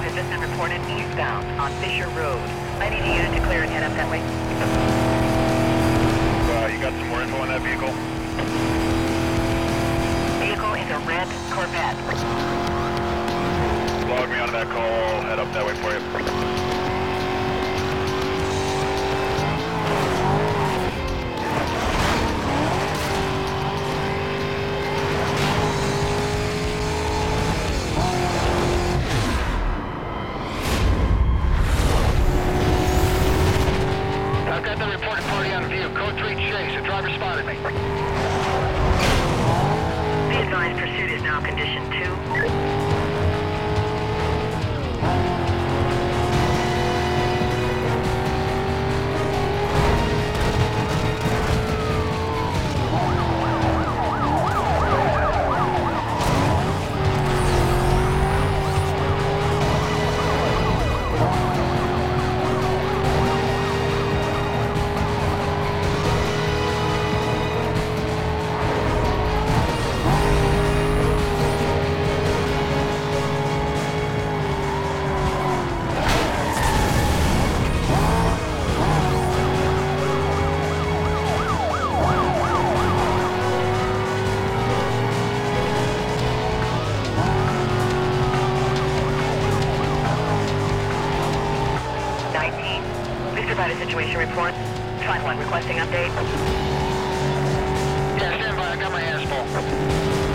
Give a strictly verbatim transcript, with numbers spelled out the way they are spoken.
has just been reported eastbound on Fisher Road. I need a unit to clear and head up that way. Uh, you got some more info on that vehicle? Vehicle is a red Corvette. Log me onto that call. I'll head up that way for you. I've got the reported party on view. Code three chase. The driver spotted me. Be advised, pursuit is now condition two. Situation report. Find one requesting update. Yeah, stand by. I got my hands full.